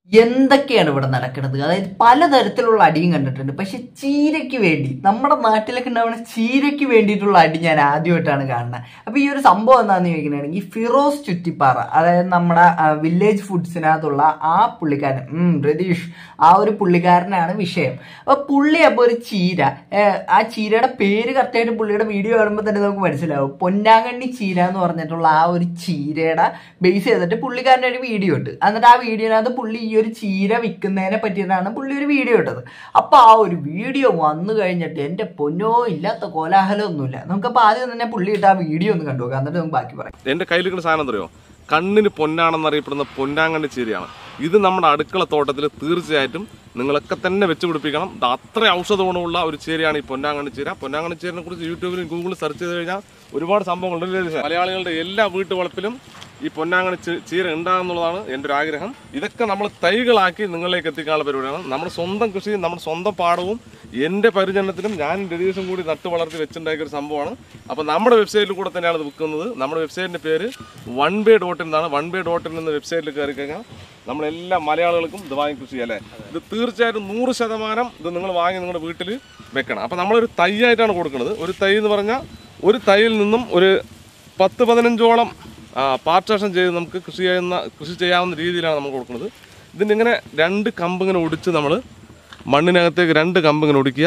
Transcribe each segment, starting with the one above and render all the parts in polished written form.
എന്തൊക്കെയാണ് ഇവിടെ നടക്കുന്നത്? അതായത് പലതരത്തിലുള്ള അടിയും കണ്ടിട്ടുണ്ട്. പക്ഷെ ചീരയ്ക്ക് വേണ്ടി, നമ്മുടെ നാട്ടിലൊക്കെ ഉണ്ടാവുന്ന ചീരയ്ക്ക് വേണ്ടിയിട്ടുള്ള അടി ഞാൻ ആദ്യമായിട്ടാണ് കാണുന്നത്. അപ്പൊ ഈ ഒരു സംഭവം എന്താണെന്ന് ചോദിക്കുകയാണെങ്കിൽ ഫിറോസ് ചുറ്റിപ്പാറ, അതായത് നമ്മുടെ വില്ലേജ് ഫുഡ്സിനകത്തുള്ള ആ പുള്ളിക്കാരൻ രതീഷ്, ആ ഒരു പുള്ളിക്കാരനാണ് വിഷയം. അപ്പൊ പുള്ളി അപ്പൊ ഒരു ചീര, ആ ചീരയുടെ പേര് കറക്റ്റായിട്ട് പുള്ളിയുടെ വീഡിയോ കാണുമ്പോൾ തന്നെ നമുക്ക് മനസ്സിലാവും. പൊന്നാങ്കണ്ണി ചീര എന്ന് പറഞ്ഞിട്ടുള്ള ആ ഒരു ചീരയുടെ ബേസ് ചെയ്തിട്ട് പുള്ളിക്കാരൻ്റെ ഒരു വീഡിയോ ഇട്ട്, എന്നിട്ട് ആ വീഡിയോനകത്ത് പുള്ളി ഈ ഒരു ചീര വിൽക്കുന്നതിനെ പറ്റിയിട്ടാണ് പുള്ളി ഒരു വീഡിയോ ഇട്ടത്. അപ്പൊ ആ ഒരു വീഡിയോ വന്നു കഴിഞ്ഞിട്ട് എന്റെ പൊന്നോ, ഇല്ലാത്ത കോലാഹലം ഒന്നുമില്ല. നമുക്കപ്പോൾ ആദ്യം തന്നെ പുള്ളി ഇട്ട് ആ വീഡിയോ ഒന്ന് കണ്ടു നോക്കാം, എന്നിട്ട് നമുക്ക് ബാക്കി പറയാം. എന്റെ കയ്യിലിരിക്കുന്ന സാധനം അറിയോ? കണ്ണിന് പൊന്നാണെന്നറിയപ്പെടുന്ന പൊന്നാങ്കണ്ണി ചീരയാണ്. ഇത് നമ്മുടെ അടുക്കള തോട്ടത്തിൽ തീർച്ചയായിട്ടും നിങ്ങളൊക്കെ തന്നെ വെച്ച് പിടിപ്പിക്കണം. അത്ര ഔഷധ ഗുണമുള്ള ഒരു ചീരയാണ് ഈ പൊന്നാങ്കണ്ണി ചീര. പൊന്നാങ്കണ്ണി ചീരനെ കുറിച്ച് യൂട്യൂബിലും ഗൂഗിളിൽ സെർച്ച് ചെയ്ത് കഴിഞ്ഞാൽ ഒരുപാട് സംഭവങ്ങളുണ്ട്. മലയാളികളുടെ എല്ലാ വീട്ടുവളപ്പിലും ഈ പൊന്നാങ്കണ്ണി ചീര ഉണ്ടാകുന്നുള്ളതാണ് എൻ്റെ ഒരു ആഗ്രഹം. ഇതൊക്കെ നമ്മൾ തൈകളാക്കി നിങ്ങളിലേക്ക് എത്തിക്കാനുള്ള പരിപാടിയാണ്. നമ്മുടെ സ്വന്തം കൃഷിയും നമ്മുടെ സ്വന്തം പാടവും എൻ്റെ പരിചരണത്തിലും ഞാൻ രതീഷും കൂടി നട്ട് വളർത്തി വെച്ചിട്ടുണ്ടാക്കിയ ഒരു സംഭവമാണ്. അപ്പോൾ നമ്മുടെ വെബ്സൈറ്റിൽ കൂടെ തന്നെയാണ് ഇത് വിൽക്കുന്നത്. നമ്മുടെ വെബ്സൈറ്റിൻ്റെ പേര് onebay.in എന്നാണ്. onebay.in എന്ന വെബ്സൈറ്റിൽ കയറി കഴിഞ്ഞാൽ നമ്മളെല്ലാ മലയാളികൾക്കും ഇത് വാങ്ങി കൃഷി ചെയ്യാം അല്ലേ. ഇത് തീർച്ചയായിട്ടും 100% ഇത് നിങ്ങൾ വാങ്ങി നിങ്ങളുടെ വീട്ടിൽ വെക്കണം. അപ്പോൾ നമ്മളൊരു തൈയായിട്ടാണ് കൊടുക്കുന്നത്. ഒരു തൈ എന്ന് പറഞ്ഞാൽ ഒരു തൈയിൽ നിന്നും ഒരു 10-15ഓളം പാർട്ടേഷൻ ചെയ്ത് നമുക്ക് കൃഷി ചെയ്യാവുന്ന രീതിയിലാണ് നമ്മൾ കൊടുക്കുന്നത്. ഇതിൻ്റെ ഇങ്ങനെ 2 കമ്പ് ഇങ്ങനെ ഒടിച്ച് നമ്മൾ മണ്ണിനകത്തേക്ക് 2 കമ്പ് ഇങ്ങനെ ഒടിക്കുക.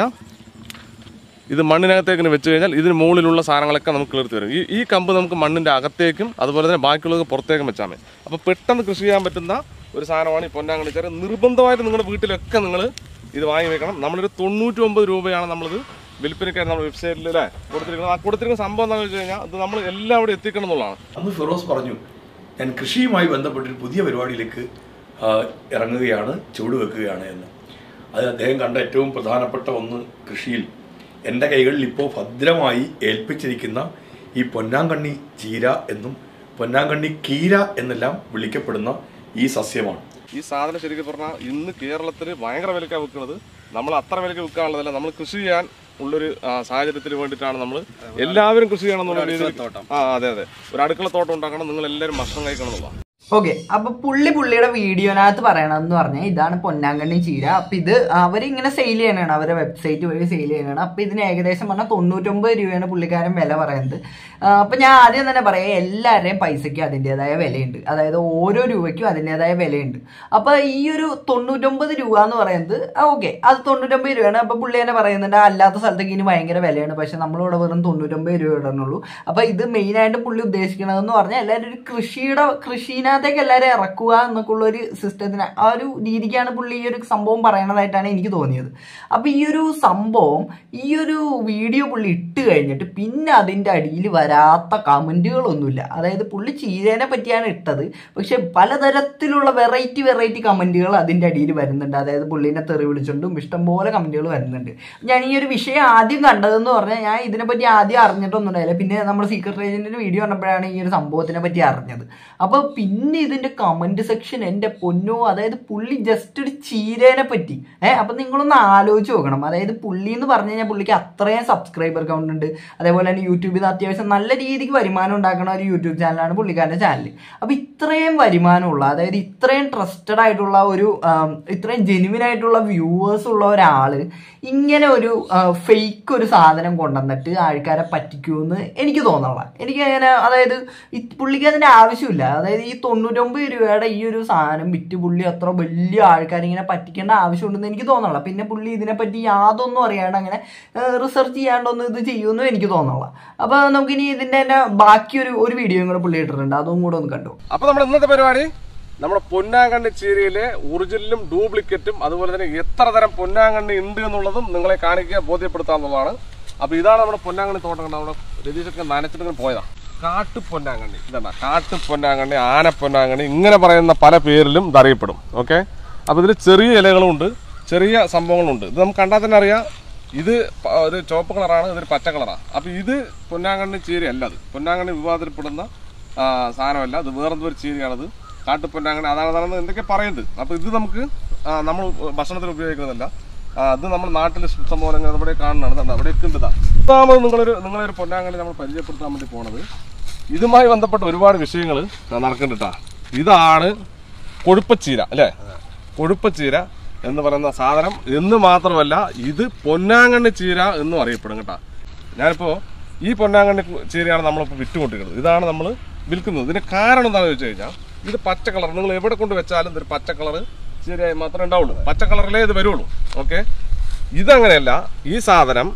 ഇത് മണ്ണിനകത്തേക്ക് ഇങ്ങനെ വെച്ച് കഴിഞ്ഞാൽ ഇതിന് മുകളിലുള്ള സാധനങ്ങളൊക്കെ നമുക്ക് കിളിർത്ത് വരും. ഈ കമ്പ് നമുക്ക് മണ്ണിൻ്റെ അകത്തേക്കും അതുപോലെ തന്നെ ബാക്കിയുള്ളത് പുറത്തേക്കും വെച്ചാൽ മതി. അപ്പോൾ പെട്ടെന്ന് കൃഷി ചെയ്യാൻ പറ്റുന്ന ഒരു സാധനമാണ് ഈ പൊന്നാങ്കണ്ണി ചീര. നിർബന്ധമായിട്ട് നിങ്ങളുടെ വീട്ടിലൊക്കെ നിങ്ങൾ ഇത് വാങ്ങി വെക്കണം. നമ്മളൊരു 99 രൂപയാണ് നമ്മളിത് വിൽപ്പനയ്ക്കായി നമ്മുടെ വെബ്സൈറ്റിൽ കൊടുത്തിരിക്കുന്നത്. ആ കൊടുത്തിരിക്കുന്ന സംഭവം എന്താണെന്ന് വെച്ച് കഴിഞ്ഞാൽ അത് നമ്മൾ എല്ലാവരും എത്തിക്കണം എന്നുള്ളതാണ്. അന്ന് ഫിറോസ് പറഞ്ഞു, ഞാൻ കൃഷിയുമായി ബന്ധപ്പെട്ടൊരു പുതിയ പരിപാടിയിലേക്ക് ഇറങ്ങുകയാണ്, ചുവടുവെക്കുകയാണ് എന്ന്. അത് അദ്ദേഹം കണ്ട ഏറ്റവും പ്രധാനപ്പെട്ട ഒന്ന് കൃഷിയിൽ എൻ്റെ കൈകളിൽ ഇപ്പോൾ ഭദ്രമായി ഏൽപ്പിച്ചിരിക്കുന്ന ഈ പൊന്നാങ്കണ്ണി ചീര എന്നും പൊന്നാങ്കണ്ണി കീര എന്നെല്ലാം വിളിക്കപ്പെടുന്ന ഈ സസ്യമാണ്. ഈ സാധനം ശരിക്കും പറഞ്ഞാൽ ഇന്ന് കേരളത്തിൽ ഭയങ്കര വിലക്കാണ് വിൽക്കുന്നത്. നമ്മൾ അത്ര വിലക്ക് വിൽക്കാനുള്ളതല്ല, നമ്മൾ കൃഷി ചെയ്യാൻ ഉള്ളൊരു സാഹചര്യത്തിന് വേണ്ടിയിട്ടാണ് നമ്മൾ എല്ലാവരും കൃഷി ചെയ്യണം എന്നുള്ള രീതിയിൽ. അതെ, ഒരു അടുക്കള തോട്ടം ഉണ്ടാക്കണം, നിങ്ങൾ എല്ലാവരും ഭക്ഷണം കഴിക്കണം എന്നുള്ളതാണ്. ഓക്കെ, അപ്പൊ പുള്ളിയുടെ വീഡിയോനകത്ത് പറയണമെന്ന് പറഞ്ഞാൽ ഇതാണ് പൊന്നാങ്കണ്ണി ചീര. അപ്പൊ ഇത് അവരിങ്ങനെ സെയിൽ ചെയ്യാനാണ്, അവരുടെ വെബ്സൈറ്റ് വഴി സെയിൽ ചെയ്യാനാണ്. അപ്പൊ ഇതിന് ഏകദേശം പറഞ്ഞാൽ 99 രൂപയാണ് പുള്ളിക്കാരൻ വില പറയുന്നത്. അപ്പൊ ഞാൻ ആദ്യം തന്നെ പറയാം, എല്ലാവരുടെയും പൈസയ്ക്ക് അതിൻ്റെതായ വിലയുണ്ട്, അതായത് ഓരോ രൂപയ്ക്കും അതിൻ്റെതായ വിലയുണ്ട്. അപ്പൊ ഈ ഒരു 99 രൂപ എന്ന് പറയുന്നത് ഓക്കെ, അത് 99 രൂപയാണ്. അപ്പൊ പുള്ളി തന്നെ പറയുന്നുണ്ട് അല്ലാത്ത സ്ഥലത്തേക്ക് ഇനി ഭയങ്കര വിലയാണ്, പക്ഷെ നമ്മളിവിടെ വെറും 99 രൂപ ഇടണുള്ളൂ. അപ്പൊ ഇത് മെയിനായിട്ട് പുള്ളി ഉദ്ദേശിക്കണതെന്ന് പറഞ്ഞാൽ എല്ലാവരും ഒരു കൃഷിനകത്തേക്ക് എല്ലാവരും ഇറക്കുക എന്നൊക്കെ ഉള്ള ഒരു സിസ്റ്റത്തിന്, ആ ഒരു രീതിക്കാണ് പുള്ളി ഈ ഒരു സംഭവം പറയണതായിട്ടാണ് എനിക്ക് തോന്നിയത്. അപ്പൊ ഈ ഒരു സംഭവം, ഈ ഒരു വീഡിയോ പുള്ളി ഇട്ട് കഴിഞ്ഞിട്ട് പിന്നെ അതിൻ്റെ അടിയിൽ വരാത്ത കമന്റുകളൊന്നുമില്ല. അതായത് പുള്ളി ചീരേനെ പറ്റിയാണ് ഇട്ടത്, പക്ഷെ പലതരത്തിലുള്ള വെറൈറ്റി കമന്റുകൾ അതിൻ്റെ അടിയിൽ വരുന്നുണ്ട്. അതായത് പുള്ളിനെ തെറി വിളിച്ചുകൊണ്ടും ഇഷ്ടംപോലെ കമന്റുകൾ വരുന്നുണ്ട്. ഞാൻ ഈ ഒരു വിഷയം ആദ്യം കണ്ടതെന്ന് പറഞ്ഞാൽ ഞാൻ ഇതിനെപ്പറ്റി ആദ്യം അറിഞ്ഞിട്ടൊന്നും ഉണ്ടായില്ല. പിന്നെ നമ്മുടെ സീക്രട്ട് ഏജന്റിന്റെ വീഡിയോ കണ്ടപ്പോഴാണ് ഈ ഒരു സംഭവത്തിനെ പറ്റി അറിഞ്ഞത്. അപ്പൊ പിന്നെ ഇതിന്റെ കമന്റ് സെക്ഷൻ എന്റെ പൊന്നോ, അതായത് പുള്ളി ജസ്റ്റ് ഒരു ചീരേനെ പറ്റി അപ്പൊ നിങ്ങളൊന്ന് ആലോചിച്ച് നോക്കണം. അതായത് പുള്ളി എന്ന് പറഞ്ഞു കഴിഞ്ഞാൽ പുള്ളിക്ക് അത്രയും സബ്സ്ക്രൈബർ കൗണ്ട് ഉണ്ട്. അതേപോലെ തന്നെ യൂട്യൂബിൽ നിന്ന് അത്യാവശ്യം നല്ല രീതിക്ക് വരുമാനം ഉണ്ടാക്കുന്ന ഒരു യൂട്യൂബ് ചാനലാണ് പുള്ളിക്കാരൻ്റെ ചാനൽ. അപ്പൊ ഇത്രയും വരുമാനമുള്ള, അതായത് ഇത്രയും ട്രസ്റ്റഡ് ആയിട്ടുള്ള ഒരു, ഇത്രയും ജെനുവിൻ ആയിട്ടുള്ള വ്യൂവേഴ്സ് ഉള്ള ഒരാള് ഇങ്ങനെ ഒരു ഫേക്ക് ഒരു സാധനം കൊണ്ടുവന്നിട്ട് ആൾക്കാരെ പറ്റിക്കുമെന്ന് എനിക്ക് തോന്നണം. എനിക്ക് അങ്ങനെ, അതായത് പുള്ളിക്ക് അതിന്റെ ആവശ്യമില്ല. അതായത് ഈ 99 രൂപയുടെ ഈ ഒരു സാധനം വിറ്റ് പുള്ളി അത്ര വലിയ ആൾക്കാരിങ്ങനെ പറ്റിക്കേണ്ട ആവശ്യമുണ്ടെന്ന് എനിക്ക് തോന്നണില്ല. പിന്നെ പുള്ളി ഇതിനെപ്പറ്റി യാതൊന്നും അറിയാണ്ട് അങ്ങനെ റിസർച്ച് ചെയ്യാണ്ടൊന്നും ഇത് ചെയ്യുമെന്നും എനിക്ക് തോന്നണില്ല. അപ്പൊ നമുക്കിനി ഇതിന്റെ തന്നെ ബാക്കി ഒരു വീഡിയോയും കൂടെ പുള്ളി ഇട്ടിട്ടുണ്ട്, അതും കൂടെ ഒന്ന് കണ്ടു. അപ്പൊ നമ്മുടെ ഇന്നത്തെ പരിപാടി നമ്മുടെ പൊന്നാങ്കണ്ണി ചീരയിലെ ഒറിജിനലും ഡ്യൂപ്ലിക്കേറ്റും അതുപോലെ തന്നെ എത്ര തരം പൊന്നാങ്കണ്ണി ഉണ്ട് എന്നുള്ളതും നിങ്ങളെ കാണിക്കുക, ബോധ്യപ്പെടുത്താന്നുള്ളതാണ്. അപ്പൊ ഇതാണ് നമ്മുടെ പൊന്നാങ്കണ്ണി തോട്ടം. നമ്മുടെ രതീഷൊക്കെ നനച്ചിട്ട് പോയതാണ്. കാട്ടുപൊന്നാങ്കണ്ണി, ഇതാണ് കാട്ടുപൊന്നാങ്കണ്ണി, ആനപ്പൊന്നാങ്കണ്ണി, ഇങ്ങനെ പറയുന്ന പല പേരിലും ഇത് അറിയപ്പെടും. ഓക്കെ, അപ്പോൾ ഇതിൽ ചെറിയ ഇലകളും ഉണ്ട്, ചെറിയ സംഭവങ്ങളുണ്ട്. ഇത് നമുക്ക് കണ്ടാൽ തന്നെ അറിയാം, ഇത് ഒരു ചുവപ്പ് കളറാണ്, ഇതൊരു പച്ച കളറാണ്. അപ്പോൾ ഇത് പൊന്നാങ്കണ്ണി ചീരയല്ല, അത് പൊന്നാങ്കണ്ണി വിവാദത്തിൽപ്പെടുന്ന സാധനമല്ല, ഇത് വേറെന്തോ ഒരു ചീരയാണത്. കാട്ടുപൊന്നാങ്കണ്ണി അതാണെന്ന് എന്തൊക്കെ പറയുന്നത്. അപ്പോൾ ഇത് നമുക്ക് നമ്മൾ ഭക്ഷണത്തിന് ഉപയോഗിക്കുന്നതല്ല, അത് നമ്മുടെ നാട്ടിൽ സംഭവം ഇവിടെ കാണുന്നതാണ്. അവിടെയൊക്കെ ഉണ്ട്. ഇതാമത് നിങ്ങളൊരു പൊന്നാങ്കണ്ണി നമ്മൾ പരിചയപ്പെടുത്താൻ വേണ്ടി പോണത്. ഇതുമായി ബന്ധപ്പെട്ട ഒരുപാട് വിഷയങ്ങൾ നടക്കുന്നുണ്ട്. ഇതാണ് കൊഴുപ്പച്ചീര അല്ലേ? കൊഴുപ്പച്ചീര എന്ന് പറയുന്ന സാധനം എന്ന് മാത്രമല്ല ഇത് പൊന്നാങ്കണ്ണി ചീര എന്നും അറിയപ്പെടും കേട്ടോ. ഞാനിപ്പോൾ ഈ പൊന്നാങ്കണ്ണി ചീരയാണ് നമ്മളിപ്പോൾ വിറ്റുകൊണ്ടിരിക്കുന്നത്. ഇതാണ് നമ്മൾ വിൽക്കുന്നത്. ഇതിന് കാരണം എന്താണെന്ന് ചോദിച്ചു കഴിഞ്ഞാൽ ഇത് പച്ച കളർ, നിങ്ങൾ എവിടെ കൊണ്ട് വെച്ചാലും ഇതൊരു പച്ച കളർ ചീരയായി മാത്രമേ ഉണ്ടാവുള്ളൂ. പച്ച കളറിലേ ഇത് വരുള്ളൂ. ഓക്കെ, ഇതങ്ങനെയല്ല. ഈ സാധനം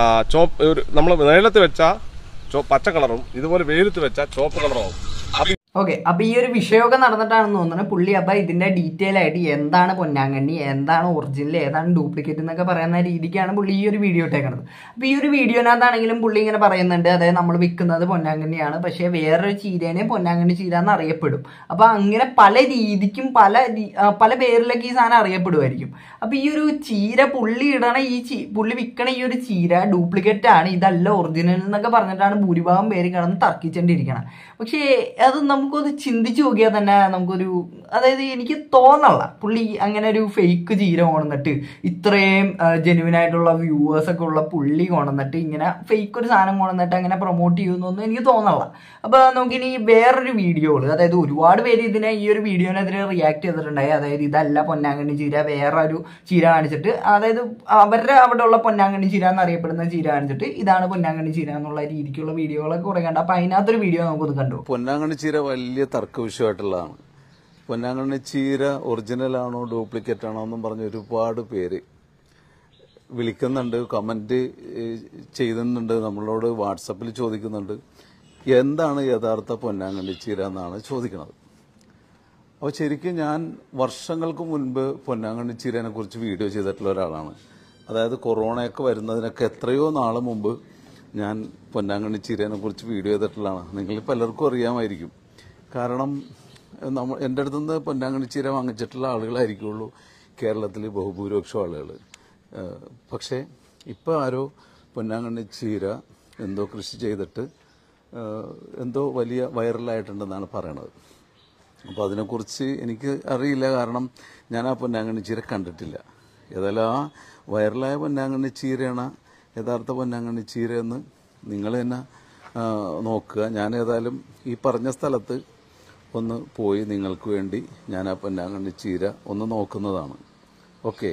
നമ്മൾ നീളത്ത് വെച്ചാൽ പച്ച കളറും ഇതുപോലെ വെയിലത്ത് വെച്ചാൽ ചുവപ്പ് കളറും ആവും. ഓക്കെ, അപ്പൊ ഈ ഒരു വിഷയമൊക്കെ നടന്നിട്ടാണെന്ന് തോന്നുന്നത് പുള്ളി. അപ്പൊ ഇതിന്റെ ഡീറ്റെയിൽ ആയിട്ട് എന്താണ് പൊന്നാങ്കണ്ണി, എന്താണ് ഒറിജിനൽ, ഏതാണ് ഡ്യൂപ്ലിക്കേറ്റ് എന്നൊക്കെ പറയുന്ന രീതിക്കാണ് പുള്ളി ഈ ഒരു വീഡിയോ ഇട്ടേക്കുന്നത്. അപ്പൊ ഈ ഒരു വീഡിയോനകത്താണെങ്കിലും പുള്ളി ഇങ്ങനെ പറയുന്നുണ്ട്, അതായത് നമ്മൾ വിൽക്കുന്നത് പൊന്നാങ്കണ്ണിയാണ്, പക്ഷേ വേറൊരു ചീരേനെ പൊന്നാങ്കണ്ണി ചീര എന്ന് അറിയപ്പെടും. അപ്പൊ അങ്ങനെ പല രീതിക്കും പല പേരിലൊക്കെ ഈ സാധനം അറിയപ്പെടുമായിരിക്കും. അപ്പൊ ഈ ഒരു ചീര പുള്ളി ഇടണ പുള്ളി വിൽക്കണ ഈ ഒരു ചീര ഡ്യൂപ്ലിക്കേറ്റ് ആണ്, ഇതല്ല ഒറിജിനൽ എന്നൊക്കെ പറഞ്ഞിട്ടാണ് ഭൂരിഭാഗം പേര് കിടന്ന് തർക്കിച്ചോണ്ടിരിക്കണം. പക്ഷേ അത് നമുക്കൊന്ന് ചിന്തിച്ചു നോക്കിയാൽ തന്നെ നമുക്കൊരു, അതായത് എനിക്ക് തോന്നല്ല പുള്ളി അങ്ങനെ ഒരു ഫേക്ക് ചീര കൊണ്ടുവന്നിട്ട് ഇത്രയും ജെന്യുവൻ ആയിട്ടുള്ള വ്യൂവേഴ്സ് ഒക്കെ ഉള്ള പുള്ളി കൊണ്ടുവന്നിട്ട് ഇങ്ങനെ ഫേക്ക് ഒരു സാധനം കൊണ്ടുവന്നിട്ട് അങ്ങനെ പ്രൊമോട്ട് ചെയ്യുന്നൊന്നും എനിക്ക് തോന്നല്ല. അപ്പൊ നമുക്കിനി വേറൊരു വീഡിയോകൾ, അതായത് ഒരുപാട് പേര് ഈ ഒരു വീഡിയോനെതിരെ റിയാക്ട് ചെയ്തിട്ടുണ്ടായി. അതായത് ഇതല്ല പൊന്നാങ്കണ്ണി ചീര, വേറൊരു ചീര കാണിച്ചിട്ട്, അതായത് അവരുടെ അവിടെ ഉള്ള പൊന്നാങ്കണ്ണി ചീര എന്നറിയപ്പെടുന്ന ചീര കാണിച്ചിട്ട് ഇതാണ് പൊന്നാങ്കണ്ണി ചീര എന്നുള്ള രീതിക്കുള്ള വീഡിയോകളൊക്കെ കുറെ കണ്ട. അപ്പൊ അതിനകത്തൊരു വീഡിയോ നമുക്കൊന്ന് കണ്ടു. പൊന്നാങ്കണ്ണി ചീര വലിയ തർക്ക വിഷയമായിട്ടുള്ളതാണ്. പൊന്നാങ്കണ്ണി ചീര ഒറിജിനൽ ആണോ ഡ്യൂപ്ലിക്കേറ്റ് ആണോ എന്നും പറഞ്ഞ് ഒരുപാട് പേര് വിളിക്കുന്നുണ്ട്, കമന്റ് ചെയ്യുന്നുണ്ട്, നമ്മളോട് വാട്സപ്പിൽ ചോദിക്കുന്നുണ്ട് എന്താണ് യഥാർത്ഥ പൊന്നാങ്കണ്ണി ചീര എന്നാണ് ചോദിക്കുന്നത്. അപ്പോൾ ശരിക്കും ഞാൻ വർഷങ്ങൾക്ക് മുൻപ് പൊന്നാങ്കണ്ണി ചീരനെ കുറിച്ച് വീഡിയോ ചെയ്തിട്ടുള്ള ഒരാളാണ്. അതായത് കൊറോണയൊക്കെ വരുന്നതിനൊക്കെ എത്രയോ നാൾ മുമ്പ് ഞാൻ പൊന്നാങ്കണ്ണി ചീരനെ കുറിച്ച് വീഡിയോ ചെയ്തിട്ടുള്ളതാണ്. നിങ്ങൾ പലർക്കും അറിയാമായിരിക്കും. കാരണം എൻ്റെ അടുത്ത് നിന്ന് പൊന്നാങ്കണ്ണി ചീര വാങ്ങിച്ചിട്ടുള്ള ആളുകളായിരിക്കുള്ളൂ കേരളത്തിൽ ബഹുഭൂരിപക്ഷം ആളുകൾ. പക്ഷേ ഇപ്പോൾ ആരോ പൊന്നാങ്കണ്ണി ചീര എന്തോ കൃഷി ചെയ്തിട്ട് എന്തോ വലിയ വൈറലായിട്ടുണ്ടെന്നാണ് പറയണത്. അപ്പോൾ അതിനെക്കുറിച്ച് എനിക്ക് അറിയില്ല, കാരണം ഞാൻ ആ പൊന്നാങ്കണ്ണി ചീര കണ്ടിട്ടില്ല. ഏതായാലും ആ വൈറലായ പൊന്നാങ്കണ്ണി ചീരയാണ് യഥാർത്ഥ പൊന്നാങ്കണ്ണി ചീര എന്ന് നിങ്ങൾ തന്നെ നോക്കുക. ഞാൻ ഏതായാലും ഈ പറഞ്ഞ സ്ഥലത്ത് ഒന്ന് പോയി നിങ്ങൾക്ക് വേണ്ടി ഞാൻ ആ പൊന്നാങ്കണ്ണി ചീര ഒന്ന് നോക്കുന്നതാണ്. ഓക്കെ,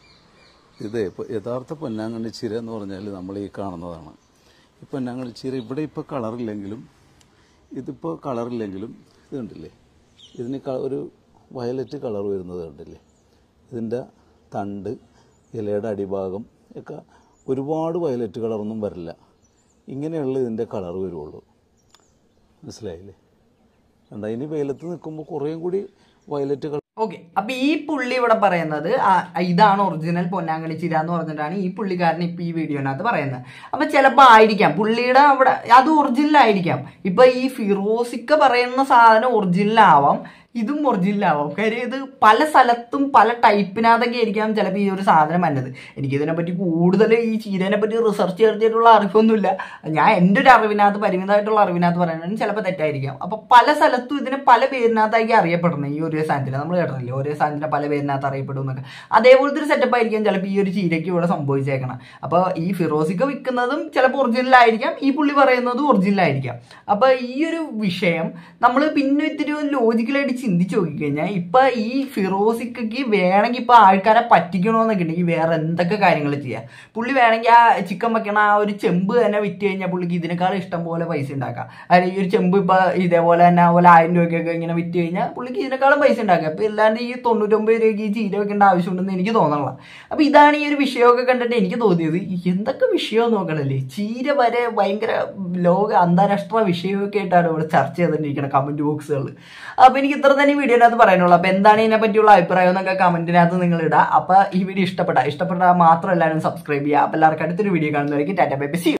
ഇത് യഥാർത്ഥ പൊന്നാങ്കണ്ണി ചീര എന്ന് പറഞ്ഞാൽ നമ്മൾ ഈ കാണുന്നതാണ്. ഈ പൊന്നാങ്കണ്ണി ചീര ഇവിടെ ഇപ്പോൾ കളറില്ലെങ്കിലും ഇതിപ്പോൾ കളറില്ലെങ്കിലും ഇത് കണ്ടില്ലേ, ഇതിന് ഒരു വയലറ്റ് കളർ വരുന്നത് കണ്ടില്ലേ. ഇതിൻ്റെ തണ്ട്, ഇലയുടെ അടിഭാഗം ഒക്കെ ഒരുപാട് വയലറ്റ് കളറൊന്നും വരില്ല. ഇങ്ങനെയുള്ള ഇതിൻ്റെ കളർ വരുള്ളൂ. മനസ്സിലായില്ലേ? കണ്ട, ഇനി വെയിലത്ത് നിൽക്കുമ്പോൾ കുറേയും കൂടി വയലറ്റ് കളർ. ഓക്കെ, അപ്പൊ ഈ പുള്ളി ഇവിടെ പറയുന്നത് ഇതാണ് ഒറിജിനൽ പൊന്നാങ്കണ്ണി ചീര എന്ന് പറഞ്ഞിട്ടാണ് ഈ പുള്ളിക്കാരൻ ഇപ്പൊ ഈ വീഡിയോനകത്ത് പറയുന്നത്. അപ്പൊ ചിലപ്പോ ആയിരിക്കാം പുള്ളിയുടെ അവിടെ അത് ഒറിജിനൽ ആയിരിക്കാം. ഇപ്പൊ ഈ ഫിറോസിക്ക പറയുന്ന സാധനം ഒറിജിനൽ ആവാം, ഇതും ഒറിജിനൽ ആവാം. കാര്യം ഇത് പല സ്ഥലത്തും പല ടൈപ്പിനകത്തൊക്കെ ആയിരിക്കാം ചിലപ്പോൾ ഈ ഒരു സാധനം വന്നത്. എനിക്കിതിനെപ്പറ്റി കൂടുതൽ ഈ ചീരനെ പറ്റി റിസർച്ച് ചെയ്തിട്ടുള്ള അറിവൊന്നുമില്ല. ഞാൻ എൻ്റെ ഒരു അറിവിനകത്ത്, പരിമിതമായിട്ടുള്ള അറിവിനകത്ത് പറയുന്നത് ചിലപ്പോൾ തെറ്റായിരിക്കാം. അപ്പൊ പല സ്ഥലത്തും ഇതിനെ പല പേരിനകത്തായിരിക്കും അറിയപ്പെടുന്നത്. ഈ ഒരു സാധനത്തിന് നമ്മൾ കേട്ടിട്ടില്ലേ, ഓരോ സാധനത്തിന് പല പേരിനകത്ത് അറിയപ്പെടും എന്നൊക്കെ. അതേപോലത്തെ ഒരു സെറ്റപ്പ് ആയിരിക്കാം ചിലപ്പോൾ ഈ ഒരു ചീരയ്ക്ക് ഇവിടെ സംഭവിച്ചേക്കണം. അപ്പോൾ ഈ ഫിറോസിക്ക വിൽക്കുന്നതും ചിലപ്പോൾ ഒറിജിനൽ ആയിരിക്കാം, ഈ പുള്ളി പറയുന്നതും ഒറിജിനൽ ആയിരിക്കാം. അപ്പൊ ഈ ഒരു വിഷയം നമ്മൾ പിന്നെ ഇത്തിരി ലോജിക്കലായിട്ട് ചിന്തിച്ചു നോക്കിക്കഴിഞ്ഞാൽ ഇപ്പൊ ഈ ഫിറോസിക്കയ്ക്ക് വേണമെങ്കിൽ ഇപ്പൊ ആൾക്കാരെ പറ്റിക്കണമെന്നൊക്കെ ഉണ്ടെങ്കിൽ വേറെ എന്തൊക്കെ കാര്യങ്ങൾ ചെയ്യാം. പുള്ളി വേണമെങ്കിൽ ആ ചിക്കൻ വെക്കണ ആ ഒരു ചെമ്പ് തന്നെ വിറ്റ് കഴിഞ്ഞാൽ പുള്ളിക്ക് ഇതിനേക്കാൾ ഇഷ്ടം പോലെ പൈസ ഉണ്ടാക്കാം. അതായത് ഈ ഒരു ചെമ്പ് ഇപ്പൊ ഇതേപോലെ തന്നെ 1000 രൂപയ്ക്കൊക്കെ ഇങ്ങനെ വിറ്റ് കഴിഞ്ഞാൽ പുള്ളിക്ക് ഇതിനേക്കാളും പൈസ ഉണ്ടാക്കാം. അപ്പൊ ഇല്ലാണ്ട് ഈ 99 രൂപയ്ക്ക് ഈ ചീര വെക്കേണ്ട ആവശ്യമുണ്ടെന്ന് എനിക്ക് തോന്നണം. അപ്പൊ ഇതാണ് ഈ ഒരു വിഷയമൊക്കെ കണ്ടിട്ട് എനിക്ക് തോന്നിയത്, എന്തൊക്കെ വിഷയം നോക്കണല്ലേ, ചീര വരെ ഭയങ്കര അന്താരാഷ്ട്ര വിഷയമൊക്കെ ആയിട്ടാണ് ഇവിടെ ചർച്ച ചെയ്തിട്ടിരിക്കുന്നത് കമന്റ് ബോക്സുകളിൽ. അപ്പൊ എനിക്ക് ഇത്ര തന്നെ ഈ വീഡിയോനകത്ത് പറയാനുള്ളൂ. അപ്പൊ എന്താണ് ഇതിനെ പറ്റിയുള്ള അഭിപ്രായം എന്നൊക്കെ കമന്റിനകത്ത് നിങ്ങൾ ഇടുക. അപ്പൊ ഈ വീഡിയോ ഇഷ്ടപ്പെട്ടാൽ മാത്രം എല്ലാവരും സബ്സ്ക്രൈബ് ചെയ്യുക. അപ്പൊ എല്ലാവർക്കും അടുത്തൊരു വീഡിയോ കാണുന്നവരേക്കും ടാറ്റ ബൈ ബൈ.